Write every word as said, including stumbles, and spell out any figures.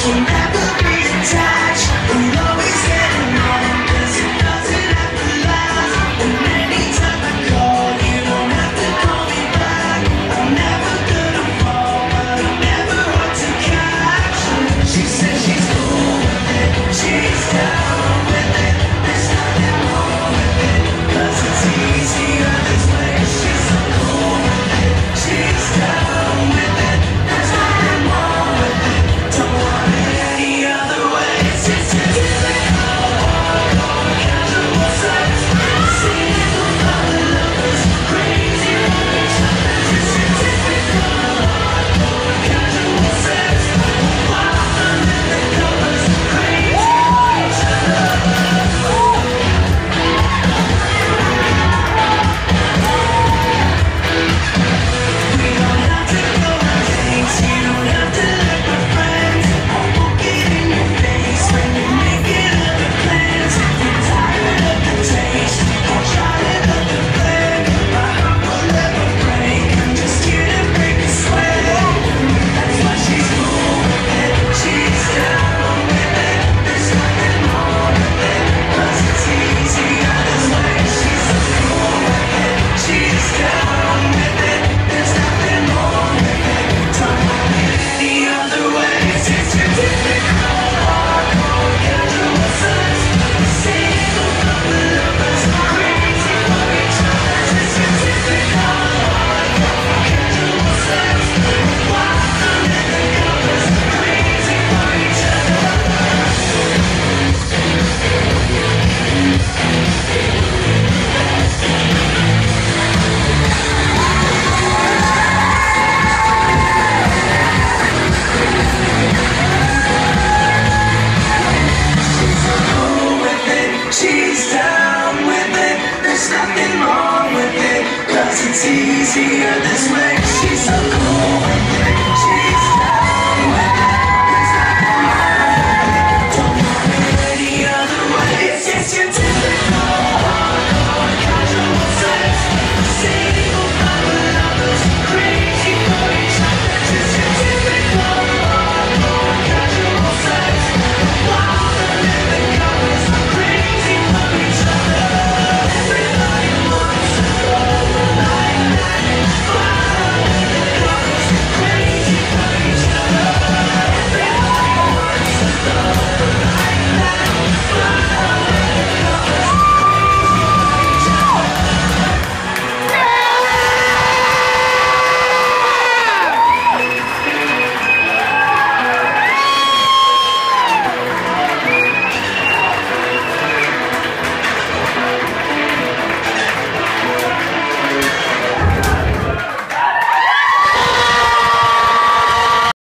We'll never be attached. We'll always get along, 'cause it doesn't have to last. And anytime I call, you don't have to call me back. I'm never gonna fall, but I'm never hard to catch. She says she's cool with it, she's down with it. There's nothing wrong with it, 'cause it's easier this way. She's so cool with it, she's down with it. There's nothing wrong with it, don't want it any other way. It's just a typical hardcore casual sex. Single mother lovers, crazy for each other. Just a typical hardcore casual sex. Wild under the covers, crazy for each other. We don't have to go on dates, you don't have to look for friends. I won't get in your face when you're making other plans. If you're tired of the taste, I'll try another plan. My heart will never break, I'm just here to break a sweat. That's why she's cool with it, she's down with it. There's nothing wrong with it, 'cause it's easier this way. She's so cool with it, she's down with it. There's nothing wrong with it, don't want it any other way. It's just your typical hardcore casual sex. Single couple lovers, crazy for each other. Just your typical hardcore casual sex. Wild under the covers, crazy for each other. Cool with it, she's down with it. There's nothing wrong with it, 'cause it's easier this way.